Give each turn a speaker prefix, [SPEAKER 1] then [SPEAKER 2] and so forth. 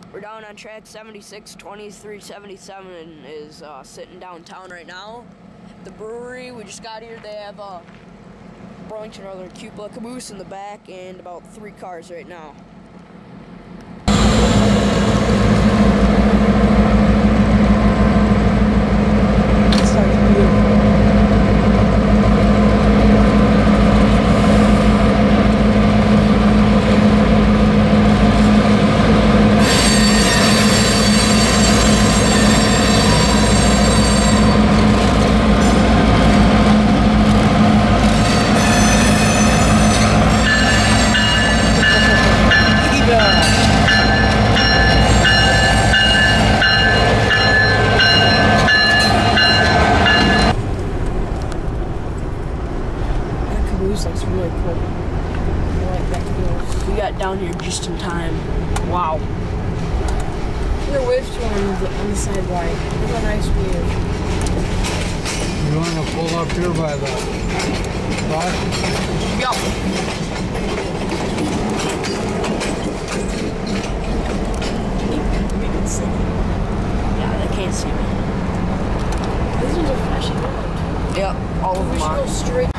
[SPEAKER 1] We're down on track 76, 2377 is sitting downtown right now. The brewery, we just got here, they have a Burlington Northern Cupola caboose in the back and about 3 cars right now. Looks really cool. I like that feel. We got down here just in time. Wow. Look at waves on the sidewalk. Look at a nice wave.
[SPEAKER 2] You want to pull up here by the spot?
[SPEAKER 1] Yup. We can see. Yeah, they can't see me. This one's a flashing light. Yep, all of them are. We should go straight.